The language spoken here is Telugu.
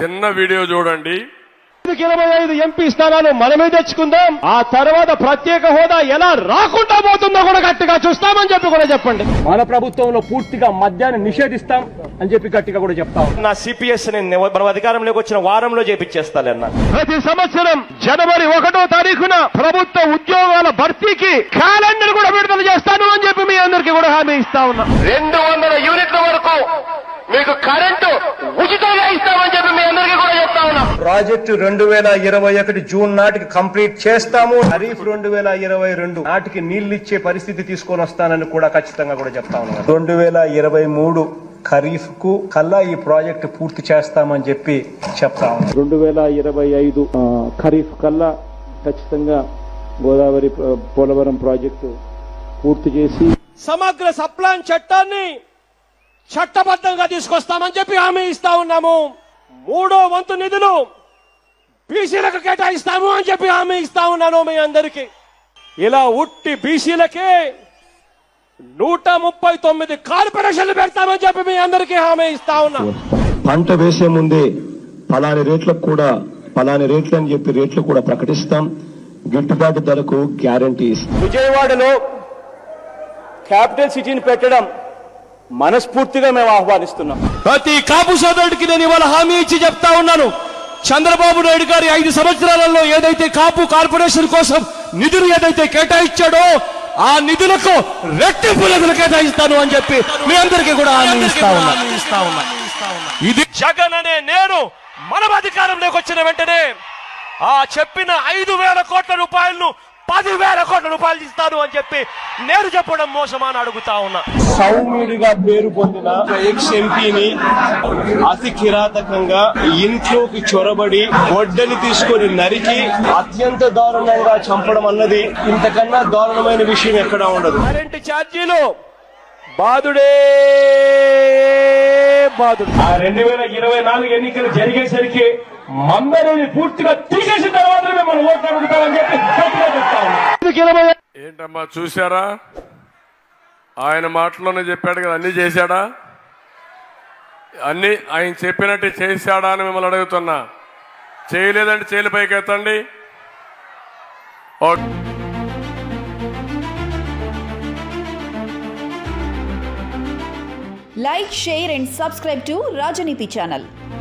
చిన్న వీడియో చూడండి. 25 ఎంపీ స్థానాలు మనమే తెచ్చుకుందాం. ఆ తర్వాత ప్రత్యేక హోదా ఎలా రాకుండా పోతుందో కూడా గట్టిగా చూస్తామని చెప్పి కూడా చెప్పండి. మన ప్రభుత్వంలో పూర్తిగా మద్యాన్ని నిషేధిస్తాం అని చెప్పి గట్టిగా కూడా చెప్తాం. నా సిపిఎస్ మనం అధికారంలోకి వచ్చిన వారంలో చేపించేస్తానన్నా. ప్రతి సంవత్సరం జనవరి 1వ తారీఖున ప్రభుత్వ ఉద్యోగాల భర్తీకి క్యాలెండర్ కూడా విడుదల చేస్తాను అని చెప్పి మీ అందరికీ కూడా హామీ ఇస్తా ఉన్నా. 200 యూనిట్ల వరకు మీకు కరెంటు ఉచితంగా ఇస్తామని చెప్పి మీ అందరికీ కూడా చెప్తా ఉన్నా. ప్రాజెక్టు 2021 జూన్ నాటికి కంప్లీట్ చేస్తాము. ఖరీఫ్ 2022 నాటికి నీళ్లు ఇచ్చే పరిస్థితి తీసుకొని వస్తానని కూడా ఖచ్చితంగా కూడా చెప్తా ఉన్నాను. 2023 ఖరీఫ్ కు కల్లా ఈ ప్రాజెక్టు పూర్తి చేస్తామని చెప్పి చెప్తా ఉన్నాను. 2025 ఖరీఫ్ కల్లా ఖచ్చితంగా గోదావరి పోలవరం ప్రాజెక్టు పూర్తి చేసి సమగ్ర సప్లాన్ చట్టాన్ని చట్టబద్ధంగా తీసుకొస్తామని చెప్పి హామీ ఇస్తా ఉన్నాము. 3వ వంతు నిధులు బీసీలకు కేటాయిస్తాము అని చెప్పి హామీ ఇస్తా ఉన్నాను మీ అందరికీ. ఇలా ఉట్టి బీసీలకే 139 కార్పొరేషన్లు పెడతామని చెప్పి మీ అందరికీ హామీ ఇస్తా ఉన్నా. పంట వేసే ముందే పలాని రేట్లకు కూడా పలాని రేట్లు అని చెప్పి రేట్లు కూడా ప్రకటిస్తాం. గిట్టుబాటు ధరకు గ్యారంటీ ఇస్తాం. విజయవాడలో క్యాపిటల్ సిటీని పెట్టడం మనస్ఫూర్తిగా మేము ఆహ్వానిస్తున్నాం. ప్రతి కాపు సోదరుడికి నేను ఇవాళ హామీ ఇచ్చి చెప్తా ఉన్నాను. చంద్రబాబు నాయుడు గారి 5 సంవత్సరాలలో ఏదైతే కాపు కార్పొరేషన్ కోసం నిధులు ఏదైతే కేటాయించాడో ఆ నిధులకు రెట్టింపు నిధులు కేటాయిస్తాను అని చెప్పి మీ అందరికీ కూడా హామీ ఇస్తా ఉన్నా. ఇది జగన్ అనే నేను మనం అధికారంలోకి వచ్చిన వెంటనే ఆ చెప్పిన 5,000 కోట్ల రూపాయలను 10,000 కోట్ల రూపాయలు ఇస్తాను అని చెప్పి నేను చెప్పడం మోసమా అని అడుగుతా ఉన్నా. సౌమ్యుడిగా పేరు పొందిన ఎక్స్ ఎంపీని అతి కిరాతకంగా ఇంట్లోకి చొరబడి గొడ్డలి తీసుకొని నరికి అత్యంత దారుణంగా చంపడం అన్నది ఇంతకన్నా దారుణమైన విషయం ఎక్కడా ఉండదు. కరెంటు ఛార్జీలు బాదుడే బాదుడు. 2024 ఎన్నికలు జరిగేసరికి మందరిని పూర్తిగా తీసేసిన తర్వాత మనం ఓట్లు అడుగుతామని చెప్పి చెప్తా. ఏంటమ్మా చూశారా? ఆయన మాటలోనే చెప్పాడు కదా, అన్ని చేశాడా? అన్ని ఆయన చెప్పినట్టు చేశాడా అని మిమ్మల్ని అడుగుతున్నా. చేయలేదంటే చేయలు పైకి ఎత్తండి. Like, share and subscribe to Rajaniti channel.